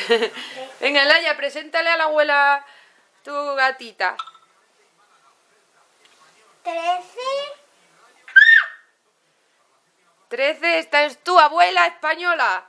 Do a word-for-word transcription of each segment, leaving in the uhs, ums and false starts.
Venga, Laia, preséntale a la abuela tu gatita. Trece. Trece, esta es tu abuela española.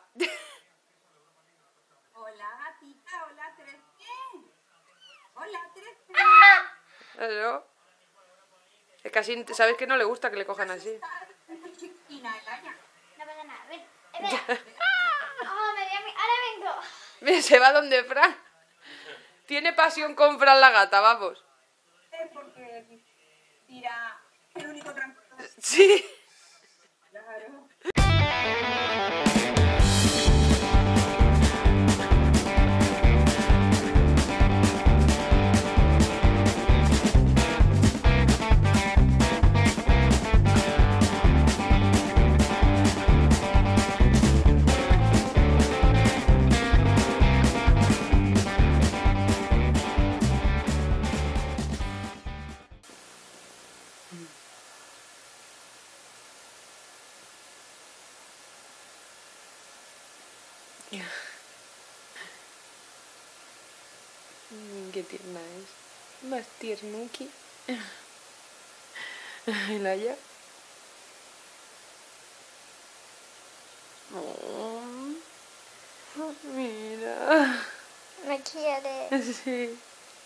Hola, gatita, hola, trece. Hola, trece. Claro. Es casi, sabes que no le gusta que le cojan así. Muy chiquitina, Laia. No pasa nada, ven. Espera. Oh, me voy a mi- Ahora vengo. Mira, se va donde Fran. Tiene pasión con Fran la gata, vamos. Es porque dirá el único tranquilo. Sí. Claro. Qué tierna es. Más tiernuki. Laia. Oh, mira. Me quiere. Sí.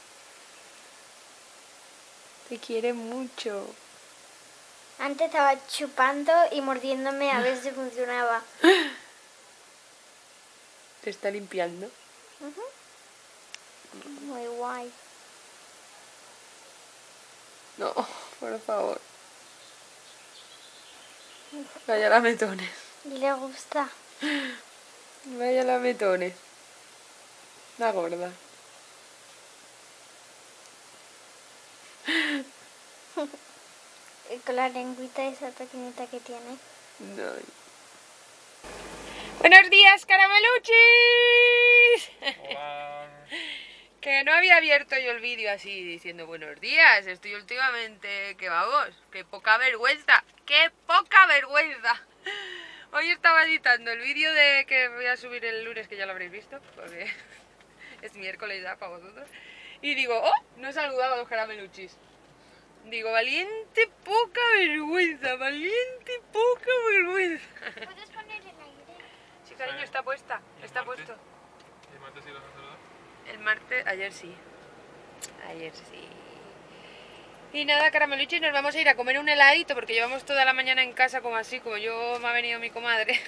Te quiere mucho. Antes estaba chupando y mordiéndome a ver si funcionaba. Te está limpiando. Muy guay. No, por favor. Vaya lametones. Y le gusta. Vaya lametones. La gorda. Y con la lengüita esa pequeñita que tiene. No. Buenos días, carameluchis. Hola. Que no había abierto yo el vídeo así diciendo buenos días. Estoy últimamente, que vamos, que poca vergüenza, que poca vergüenza. Hoy estaba editando el vídeo de que voy a subir el lunes, que ya lo habréis visto, porque es miércoles ya para vosotros. Y digo, oh, no he saludado a los carameluchis. Digo, valiente poca vergüenza, valiente poca vergüenza. ¿Puedes poner el aire? Sí, cariño, está puesta, está puesto. ¿Y el martes sí lo has saludado? El martes, ayer sí. Ayer sí. Y nada, carameluchis, nos vamos a ir a comer un heladito porque llevamos toda la mañana en casa como así, como yo me ha venido mi comadre.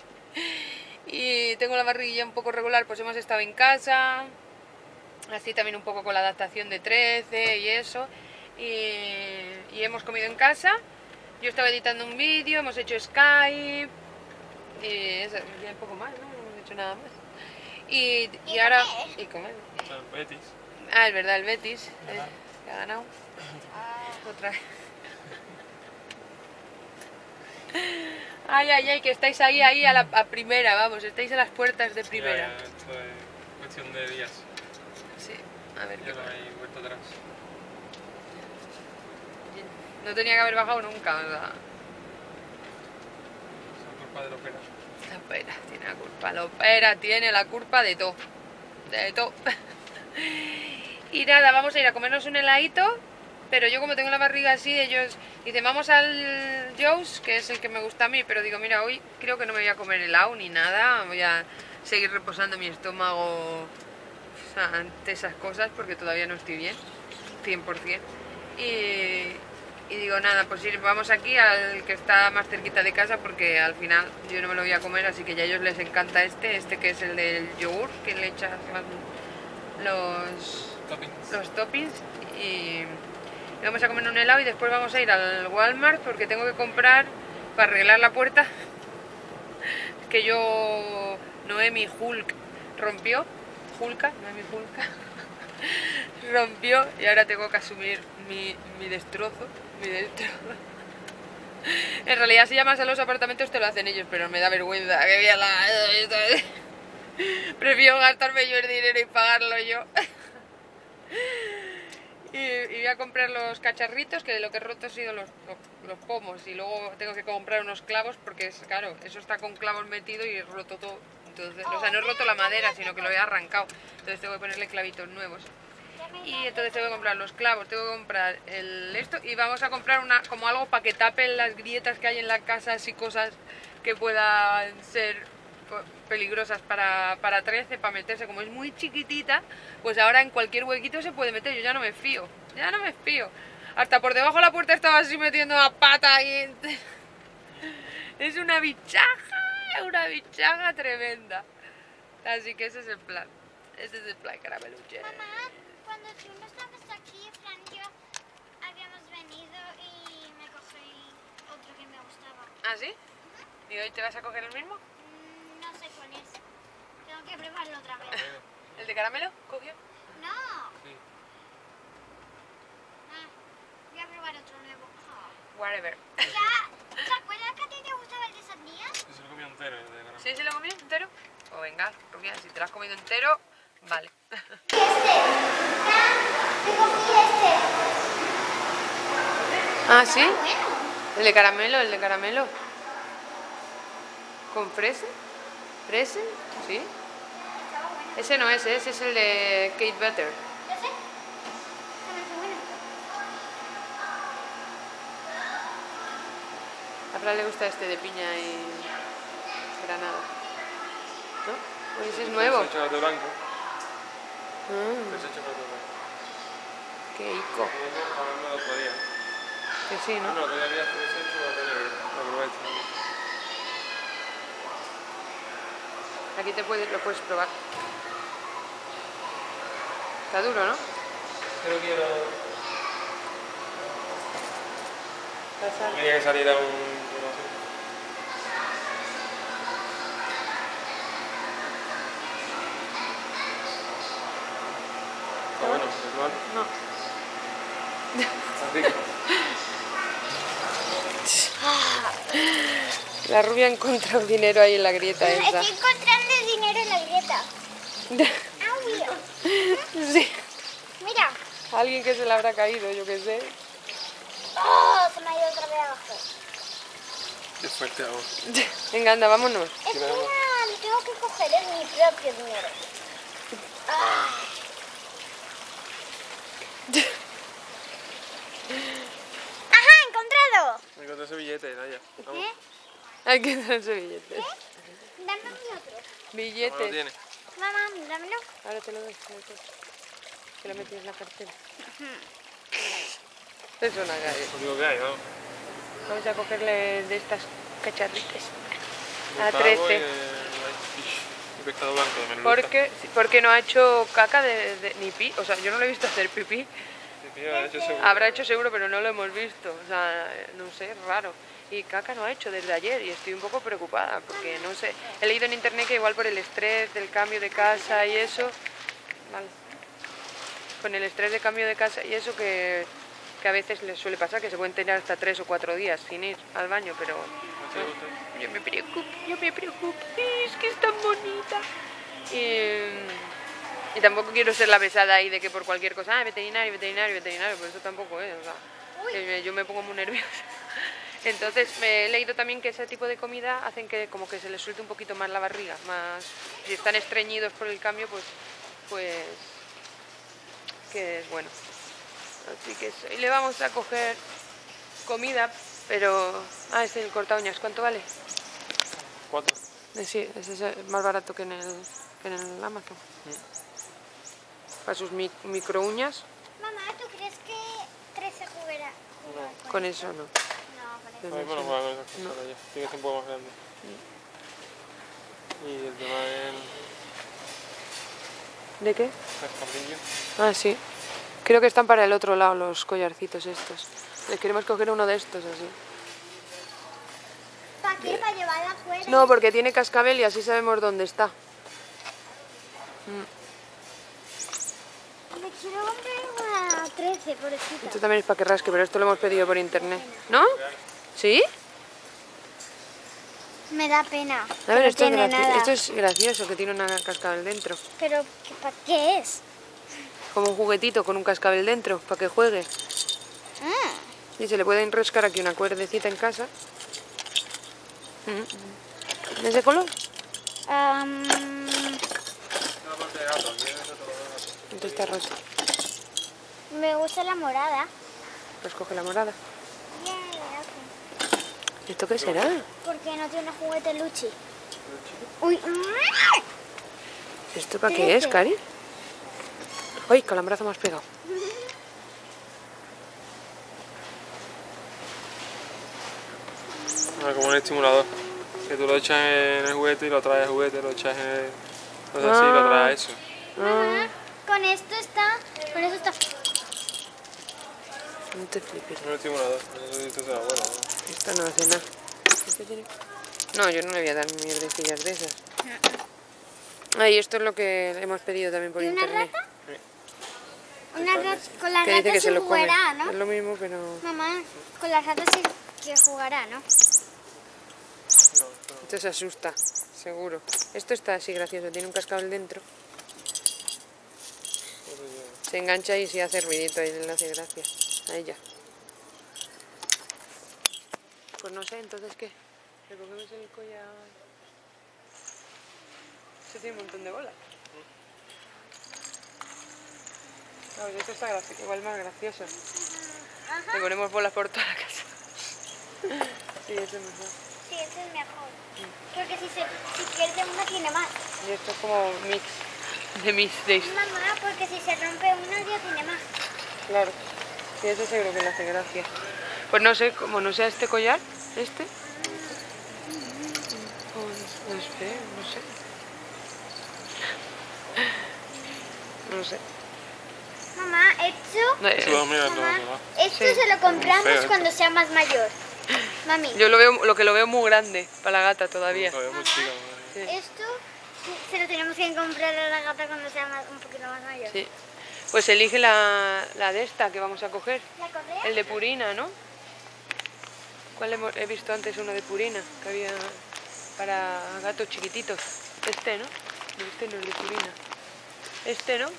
Y tengo la barriguilla un poco regular, pues hemos estado en casa. Así también un poco con la adaptación de trece y eso. Y, y hemos comido en casa. Yo estaba editando un vídeo, hemos hecho Skype. Y eso, y un poco más, ¿no? No hemos hecho nada más. Y, y ¿Y ahora... comer? Y comer. O sea, el Betis. Ah, es verdad, el Betis. eh, que ha ganado. Otra vez. Ay, ay, ay, que estáis ahí, ahí a la a primera, vamos, estáis a las puertas de primera. Ya, ya, esto es cuestión de días. Sí, a ver qué Ya no pasa. hay vuelta atrás. No tenía que haber bajado nunca, ¿verdad? Es culpa de los peras. La opera tiene la culpa, la opera tiene la culpa de todo. De todo. Y nada, vamos a ir a comernos un heladito. Pero yo como tengo la barriga así, ellos dicen, vamos al Joe's, que es el que me gusta a mí. Pero digo, mira, hoy creo que no me voy a comer helado ni nada. Voy a seguir reposando mi estómago, o sea, ante esas cosas porque todavía no estoy bien, cien por cien. Y, y digo, nada, pues ir, vamos aquí al que está más cerquita de casa porque al final yo no me lo voy a comer, así que ya a ellos les encanta este, este que es el del yogur, que le echas los, Toppings. los toppings. Y, y vamos a comer un helado y después vamos a ir al Walmart porque tengo que comprar para arreglar la puerta que yo, Noemi Hulk, rompió. Hulka, Noemi Hulka. Rompió y ahora tengo que asumir mi, mi destrozo, mi destrozo. En realidad si llamas a los apartamentos te lo hacen ellos, pero me da vergüenza que voy a la... Prefiero gastarme yo el dinero y pagarlo yo. Y, y voy a comprar los cacharritos, que lo que he roto ha sido los, los, los pomos. Y luego tengo que comprar unos clavos porque es claro, eso está con clavos metido y he roto todo Entonces, o sea, no he roto la madera, sino que lo he arrancado. Entonces tengo que ponerle clavitos nuevos. Y entonces tengo que comprar los clavos, tengo que comprar el esto y vamos a comprar una como algo para que tapen las grietas que hay en la casa, así cosas que puedan ser peligrosas para, para trece, para meterse. Como es muy chiquitita, pues ahora en cualquier huequito se puede meter. Yo ya no me fío, ya no me fío. Hasta por debajo de la puerta estaba así metiendo la pata y... Es una bichaja, una bichaja tremenda. Así que ese es el plan. Ese es el plan, carameluche. Mamá, cuando tú no estabas aquí, Fran y yo habíamos venido y me cogí otro que me gustaba. ¿Ah, sí? ¿Y hoy te vas a coger el mismo? Mm, no sé cuál es. Tengo que probarlo otra vez. ¿El de caramelo? ¿Cogió? No. Sí. Ah, voy a probar otro nuevo. Whatever. ¿Ya? ¿Te acuerdas que a ti te gustaba el de sandía? Yo se lo comí entero, el de caramelo. ¿Sí se lo comió entero? Pues venga, Rubia, si te lo has comido entero, vale. Este. Fran, te cogí este. ¿Ah, sí? Ah, bueno. El de caramelo, el de caramelo. ¿Con fresa? ¿Fresa? Sí. Estaba bueno. Ese no es, ese es el de Kate Butter. ¿Ya sé? Estaba muy bueno. A Fran le gusta este de piña y granada. ¿No? Pues ese es nuevo. Es chocolate blanco. Mm, Es chocolate blanco. qué ico. Hemos hablando el otro día. Que sí, No, ¿no? no, todavía había ese chocolate negro. Lo probé este. Aquí te puedes, lo puedes probar. Está duro, ¿no? Creo que quiero... Pasa. Quería que saliera un... Está bueno, es malo. No. Está rico. La rubia ha encontrado dinero ahí en la grieta esa. Estoy encontrando el dinero en la grieta. Ah, mira. Sí. Mira. Alguien que se le habrá caído, yo qué sé. Oh, se me ha ido otra vez abajo. Qué fuerte ahora. Venga, anda, vámonos. Espera, lo tengo que coger, es mi propio dinero. Ah. ¡Ajá, encontrado! Me encontré ese billete, Naya. Vamos. ¿Eh? Hay que dar ese billete. ¿Eh? Dame mi otro. ¿Cómo lo Billete. tiene? Mamá, dámelo. Ahora te lo doy. ahora te- Que lo metes en la cartera. Es una galla. Lo único que hay, vamos. Vamos a cogerle de estas cacharritas. A Octavo trece. Y, eh, fish, y pescado blanco de merluza. Porque, porque no ha hecho caca de, de- ni pi. O sea, yo no lo he visto hacer pipí. Sí, tío, ha hecho seguro. Habrá hecho seguro, pero no lo hemos visto. O sea, no sé, raro. Y caca no ha hecho desde ayer y estoy un poco preocupada porque no sé. He leído en internet que igual por el estrés del cambio de casa y eso. Vale. Con el estrés de cambio de casa y eso que, que a veces les suele pasar, que se pueden tener hasta tres o cuatro días sin ir al baño, pero ¿No te gusta? yo me preocupo, yo me preocupo. Es que es tan bonita. Y, y tampoco quiero ser la pesada ahí de que por cualquier cosa, ah, veterinario, veterinario, veterinario, pero eso tampoco es, o sea, que yo me pongo muy nerviosa. Entonces me he leído también que ese tipo de comida hacen que como que se les suelte un poquito más la barriga, más si están estreñidos por el cambio, pues pues que es bueno. Así que eso. Y le vamos a coger comida, pero ah, este es el corta uñas, ¿cuánto vale? Cuatro. Eh, Sí, ese es más barato que en el, que en el Amazon. Para sus mi, micro uñas, Mamá, ¿tú crees que trece jugará? jugará con eso no. No, con A mí me lo juega con esas cosas ahora ya. Tiene que ser un poco más grande. Y el tema del ¿De qué? cascabrillo. Ah, sí. Creo que están para el otro lado los collarcitos estos. Les queremos coger uno de estos así. ¿Para qué? ¿Para llevarla afuera? No, porque tiene cascabel y así sabemos dónde está. Me quiero comprar una trece, pobrecita. Esto también es para que rasque, pero esto lo hemos pedido por internet. ¿No? ¿Sí? Me da pena. A que ver, no esto es, tiene graci- nada. esto es gracioso, que tiene una cascabel dentro. Pero, ¿qué- ¿para qué es? Como un juguetito con un cascabel dentro, para que juegue. Ah, Y se le puede enroscar aquí una cuerdecita en casa. Mm. ¿De ese color? Am, Una parte de gato, aquí es otro gato. Esto está roto. me gusta la morada. Pues coge la morada. Yeah, ok. ¿Esto qué será? Porque no tiene juguete Luchi. Uy. ¿Esto para qué es, Cari? ¡Ay, calambrazo me has pegado! Ah, como un estimulador. Que tú lo echas en el juguete y lo traes el juguete, lo echas en el... Pues así, lo traes a eso. Mamá, con esto está. Con eso está. No te flipes. Un estimulador. No sé si esto será bueno, ¿no? Esto no hace nada. ¿Esto tiene? No, yo no le voy a dar mierdecillas de esas. Ay, esto es lo que hemos pedido también por ¿Y una internet. rata? Una rata. Con la Que dice rata que sí se lo come. jugará, ¿no? Es lo mismo, pero... Mamá, con la rata sí que jugará, ¿no? No, esto no. Esto se asusta, seguro. Esto está así gracioso, tiene un cascabel dentro. Se engancha y sí hace ruidito y le hace gracia a ella. Pues no sé, entonces ¿qué? ¿Le cogemos el collar? Este tiene un montón de bolas. No, pues esto está graci- igual más gracioso. Le ponemos bolas por toda la casa. Sí, eso es mejor. Sí, ese es mejor. Porque si, se, si pierde una, tiene más. Y esto es como mix de mix de... Mamá, porque si se rompe una, ya tiene más. Claro. Sí, eso seguro que le hace gracia. Pues no sé, como no sea este collar, este. No es feo, no sé. No sé. Mamá, esto, No, eh, Eso lo miras, no, mamá, no va. esto Sí. se lo compramos Feo esto. cuando sea más mayor. Mami, yo lo veo, lo que lo veo muy grande para la gata todavía. Todavía es muy chica, madre. Sí. esto se lo tenemos que comprar a la gata cuando sea más- un poquito más mayor. Sí. Pues elige la, la de esta que vamos a coger. ¿La correa? El de Purina, ¿no? ¿Cuál hemos- he visto antes uno de Purina? Que había para gatos chiquititos. Este, ¿no? No, este no es de Purina. Este, ¿no?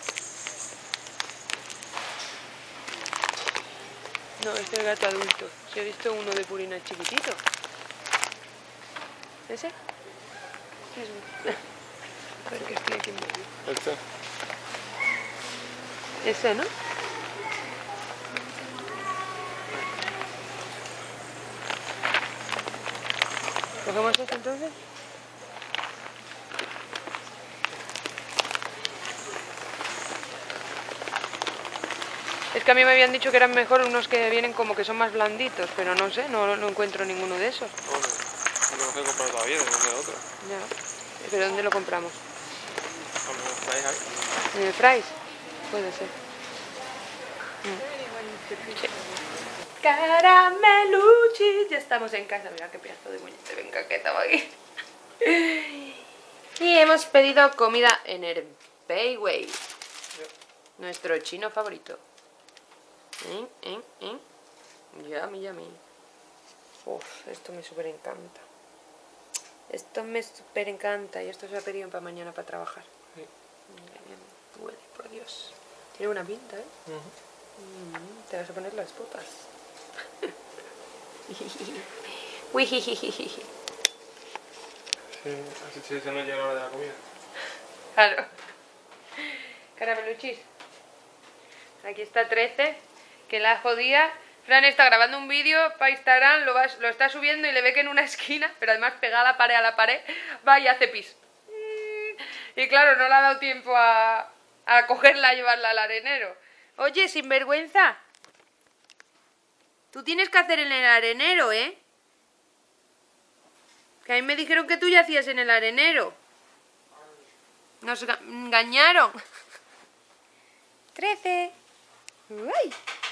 No, este es gato adulto. Sí, he visto uno de Purina chiquitito. ¿Ese? Sí, es un- A ver qué estoy aquí. Este. Ese, ¿no? ¿Cogemos este entonces? Es que a mí me habían dicho que eran mejor unos que vienen como que son más blanditos, pero no sé, no, no encuentro ninguno de esos. Bueno, no tengo que comprar todavía, tengo que otro. Ya. ¿Pero dónde lo compramos? Cuando me traes ahí. ¿En el Fry's? Puede ser. Sí. Carameluchis, ya estamos en casa. Mira qué pedazo de muñeca, venga, que estaba aquí. Y hemos pedido comida en el Bayway, nuestro chino favorito. ¿Eh? ¿Eh? ¿Eh? Yummy, yummy. Uf, esto me súper encanta. Esto me súper encanta y esto se ha pedido para mañana para trabajar. Sí. Mira, mira, huele, por Dios. Tiene una pinta, ¿eh? Ujú. Mm, te vas a poner las botas. Uy, jijijiji. Sí, así se se nos llega la hora de la comida. Claro. Carameluchis. Aquí está trece, que la jodía. Fran está grabando un vídeo para Instagram, lo, va, lo está subiendo y le ve que en una esquina, pero además pegada la pared a la pared, va y hace pis. Y claro, no le ha dado tiempo a, a cogerla y llevarla al arenero. Oye, sinvergüenza. Tú tienes que hacer en el arenero, ¿eh? Que a mí me dijeron que tú ya hacías en el arenero. Nos ga- engañaron. Trece. Uy.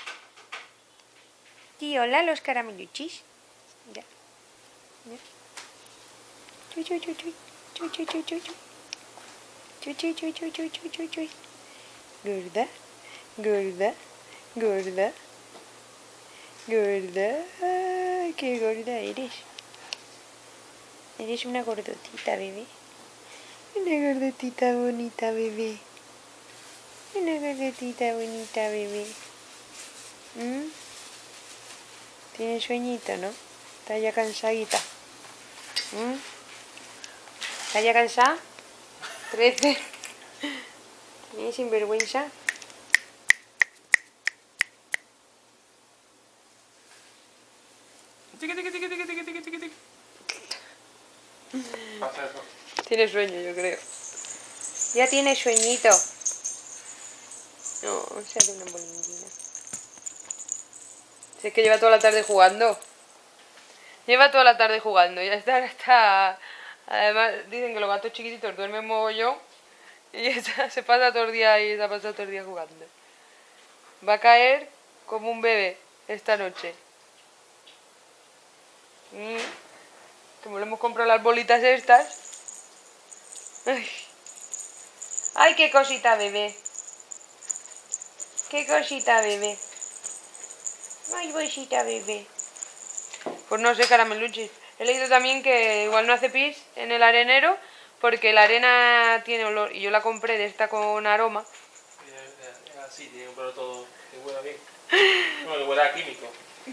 Tío, hola los carameluchis. Mira. Mira. Chuy, chuy, chuy, chuy. Chuy, chuy, chuy, chuy, chuy. Chuy, chuy, chuy, chuy, chuy, chuy, chuy, chuy. Gorda. Gorda. Gorda. Gorda. Ay, qué gorda eres. Eres una gordotita, bebé. Una gordotita bonita, bebé. Una gordotita bonita, bebé. ¿Mm? Tiene sueñito, ¿no? Está ya cansadita. ¿Mm? ¿Estás ya cansada? trece. ¿Tienes sinvergüenza? Tiqui, tiqui, tiqui, tiqui, tiqui, tiqui, tiqui. Pasa eso. Tiene sueño, yo creo. Ya tiene sueñito. No, se hace una bolindina. Si es que lleva toda la tarde jugando. Lleva toda la tarde jugando. Ya está, está. Además, dicen que los gatos chiquititos duermen mogollón. Y ella se pasa todo el día ahí, se ha pasado todo el día jugando. Va a caer como un bebé esta noche. Mm. Como le hemos comprado las bolitas estas. Ay. Ay, qué cosita bebé. Qué cosita bebé. Ay, bolsita bebé. Pues no sé, carameluchis. He leído también que igual no hace pis en el arenero porque la arena tiene olor. Y yo la compré de esta con aroma. Así, tiene que comprarlo todo. Que huela bien. No, que huela a químico.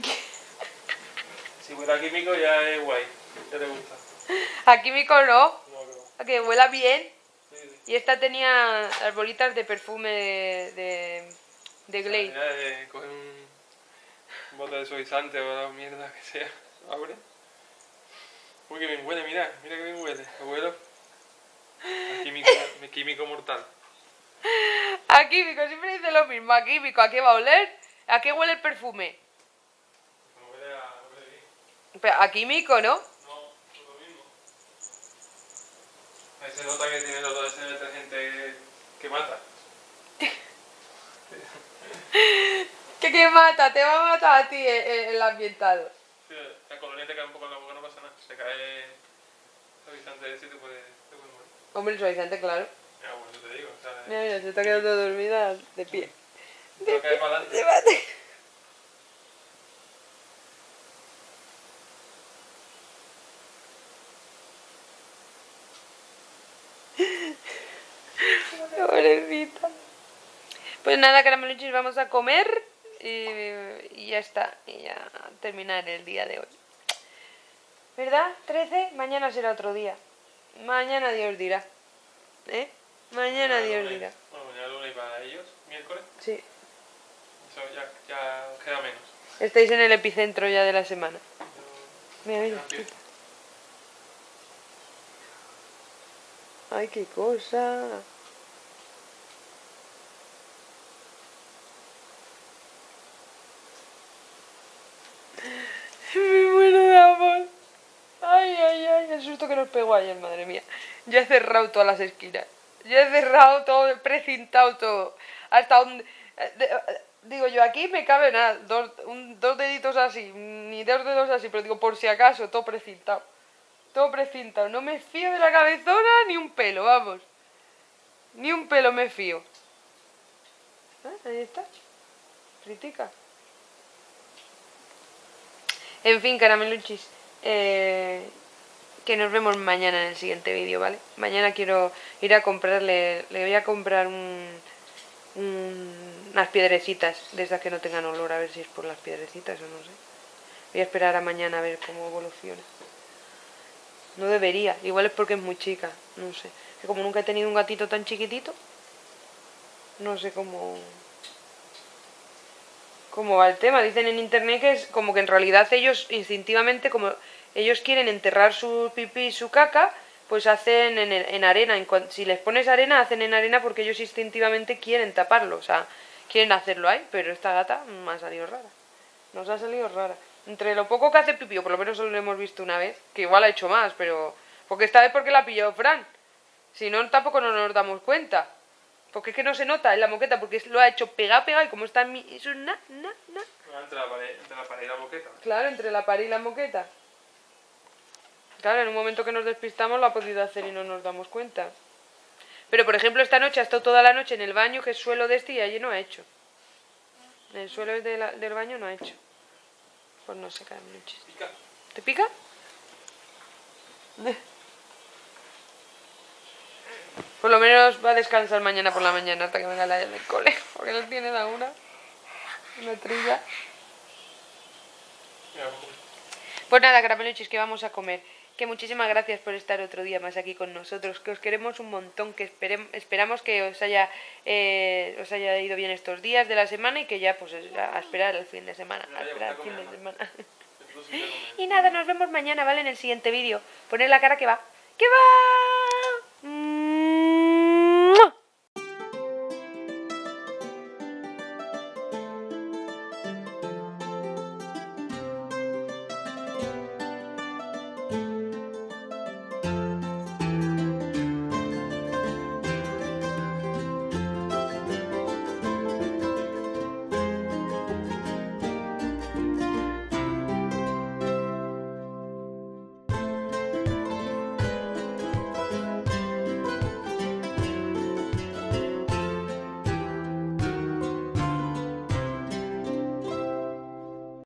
Si huela a químico ya es guay. Ya te gusta. A químico no. No, que no. A que huela bien. Sí, sí. Y esta tenía las bolitas de perfume de, de, de Glade. Ya, eh, coge un, un bote de suavizante o la mierda que sea. Abre. Uy, que bien huele, mira. Mira que bien huele. Abuelo. A químico, a químico mortal. A químico, siempre dice lo mismo. A químico, ¿a qué va a oler? ¿A qué huele el perfume? Como huele a, huele bien. Pero a químico, ¿no? No, es lo mismo. Ahí se nota que tiene el olor ese detergente que mata. ¿Qué, qué mata? Te va a matar a ti el, el ambientado. Sí, la colonia te cae un poco en la boca, no pasa nada. Se cae suavizante ese y te puede, te puede morir. Hombre, el suavizante, claro. Ya, bueno, te digo. O sea, Mira, mira, se está quedando dormida de pie. te va a caer para adelante. Llévate. Pobrecita. Pues nada, carameluchis, vamos a comer y, y ya está. Y ya terminar el día de hoy. ¿Verdad? trece. Mañana será otro día. Mañana Dios dirá. ¿Eh? Mañana Dios lunes. dirá. Bueno, mañana lunes y para ellos, miércoles. Sí. Eso ya, ya queda menos. Estáis en el epicentro ya de la semana. Yo- Mira, mira. ya empiezo. Ay, qué cosa. Me muero de amor. Ay, ay, ay, el susto que nos pegó ayer, madre mía. Ya he cerrado todas las esquinas. Ya he cerrado todo, he precintado todo. Hasta donde... eh, de- eh, Digo yo, aquí me cabe nada, dos, un- dos deditos así, ni dos dedos así, pero digo, por si acaso, todo precintado. Todo precintado. No me fío de la cabezona ni un pelo, vamos. Ni un pelo me fío. ¿Eh? Ahí está. Critica. En fin, carameluchis. Eh, que nos vemos mañana en el siguiente vídeo, ¿vale? Mañana quiero ir a comprarle... Le voy a comprar un, un- unas piedrecitas de esas que no tengan olor, a ver si es por las piedrecitas o no sé. Voy a esperar a mañana a ver cómo evoluciona. No debería, igual es porque es muy chica, no sé. Que como nunca he tenido un gatito tan chiquitito, no sé cómo... cómo va el tema. Dicen en internet que es como que en realidad ellos instintivamente, como ellos quieren enterrar su pipí y su caca, pues hacen en, en arena. En cuan- si les pones arena, hacen en arena porque ellos instintivamente quieren taparlo, o sea, quieren hacerlo ahí, pero esta gata me ha salido rara. Nos ha salido rara. Entre lo poco que hace pipí, o por lo menos solo lo hemos visto una vez, que igual ha hecho más, pero... Porque esta vez porque la pilló Fran. Si no, tampoco no nos damos cuenta. Porque es que no se nota en la moqueta, porque lo ha hecho pegado, pegado, y como está en mi... Eso es na, na, na. Entre la pared, entre la pared y la boqueta. Claro, entre la pared y la moqueta. Claro, en un momento que nos despistamos lo ha podido hacer y no nos damos cuenta. Pero, por ejemplo, esta noche ha estado toda la noche en el baño, que es suelo de este, y allí no ha hecho. En el suelo de la- del baño no ha hecho. Pues no sé, carameluchis. Pica. ¿Te pica? Por lo menos va a descansar mañana por la mañana hasta que venga la del cole, porque no tiene la una. Una trilla. Ya, Pues nada, carameluchis, que vamos a comer. que muchísimas gracias por estar otro día más aquí con nosotros, que os queremos un montón, que esperem, esperamos que os haya, eh, os haya ido bien estos días de la semana y que ya pues a, a esperar el fin de semana, a esperar el fin de semana. Y nada, nos vemos mañana, ¿vale? En el siguiente vídeo. Poner la cara que va. ¡Que va!